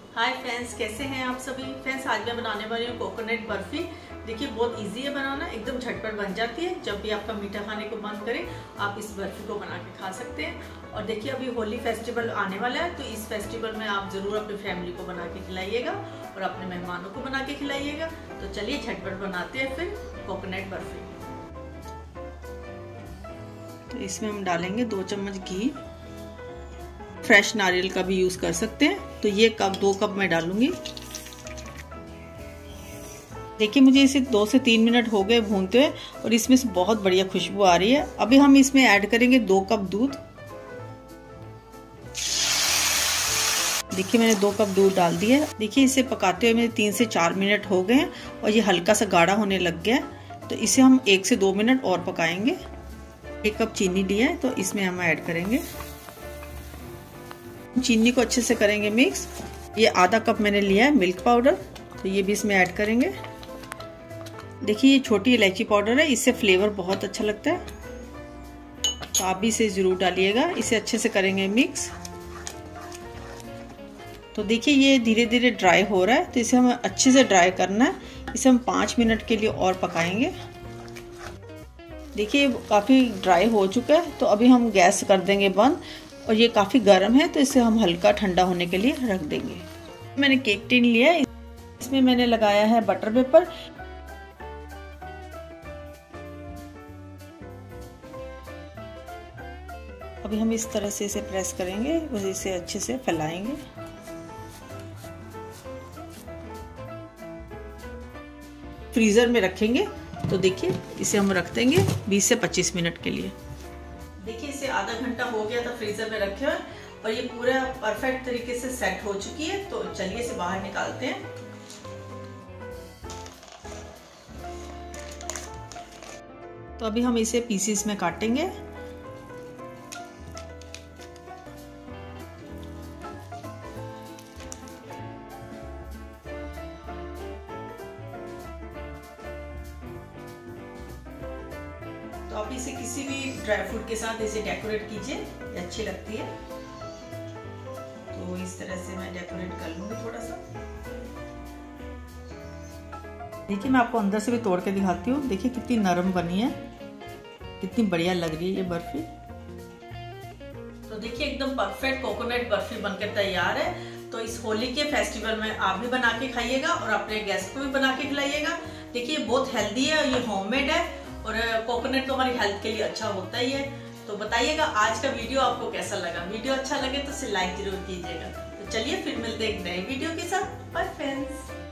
Hi friends, कैसे हैं आप सभी। फ्रेंड्स, आज मैं बनाने वाली हूँ कोकोनट बर्फी। देखिए बहुत इजी है बनाना, एकदम झटपट बन जाती है। जब भी आपका मीठा खाने को मन करे आप इस बर्फी को बना के खा सकते हैं। और देखिए अभी होली फेस्टिवल आने वाला है, तो इस फेस्टिवल में आप ज़रूर अपनी फैमिली को बना के खिलाइएगा और अपने मेहमानों को बना के खिलाइएगा। तो चलिए झटपट बनाते हैं फिर कोकोनट बर्फी। तो इसमें हम डालेंगे 2 चम्मच घी। फ्रेश नारियल का भी यूज कर सकते हैं। तो ये 2 कप मैं डालूंगी। देखिए मुझे इसे 2 से 3 मिनट हो गए भूनते हुए और इसमें से बहुत बढ़िया खुशबू आ रही है। अभी हम इसमें ऐड करेंगे 2 कप दूध। देखिए मैंने 2 कप दूध डाल दिया। देखिए इसे पकाते हुए मेरे 3 से 4 मिनट हो गए हैं और ये हल्का सा गाढ़ा होने लग गया है। तो इसे हम 1 से 2 मिनट और पकाएंगे। 1 कप चीनी लिया है तो इसमें हम ऐड करेंगे। चीनी को अच्छे से करेंगे मिक्स। ये आधा कप मैंने लिया है मिल्क पाउडर, तो ये भी इसमें ऐड करेंगे। देखिए ये छोटी इलायची पाउडर है, इससे फ्लेवर बहुत अच्छा लगता है, तो आप भी इसे जरूर डालिएगा। इसे अच्छे से करेंगे मिक्स। तो देखिए ये धीरे धीरे ड्राई हो रहा है, तो इसे हमें अच्छे से ड्राई करना है। इसे हम 5 मिनट के लिए और पकाएंगे। देखिए काफ़ी ड्राई हो चुका है, तो अभी हम गैस कर देंगे बंद। और ये काफ़ी गर्म है, तो इसे हम हल्का ठंडा होने के लिए रख देंगे। मैंने केक टिन लिया है, इसमें मैंने लगाया है बटर पेपर। अभी हम इस तरह से इसे प्रेस करेंगे और इसे अच्छे से फैलाएंगे। फ्रीजर में रखेंगे। तो देखिए इसे हम रख देंगे 20 से 25 मिनट के लिए। देखिए इसे आधा घंटा हो गया था फ्रीजर में रखे हुए और ये पूरा परफेक्ट तरीके से सेट हो चुकी है। तो चलिए इसे बाहर निकालते हैं। तो अभी हम इसे पीसेस में काटेंगे। तो आप इसे किसी भी ड्राई फ्रूट के साथ इसे डेकोरेट कीजिए, ये अच्छी लगती है। तो इस तरह से मैं डेकोरेट कर लूंगी थोड़ा सा। देखिए मैं आपको अंदर से भी तोड़ के दिखाती हूँ। देखिए कितनी नरम बनी है, कितनी बढ़िया लग रही है ये बर्फी। तो देखिए एकदम परफेक्ट कोकोनट बर्फी बनकर तैयार है। तो इस होली के फेस्टिवल में आप भी बना के खाइएगा और अपने गेस्ट को भी बना के खिलाइएगा। देखिए बहुत हेल्दी है, ये होममेड है और कोकोनट तो हमारी हेल्थ के लिए अच्छा होता ही है। तो बताइएगा आज का वीडियो आपको कैसा लगा। वीडियो अच्छा लगे तो इसे लाइक जरूर कीजिएगा। तो चलिए फिर मिलते हैं एक नए वीडियो के साथ। Bye friends.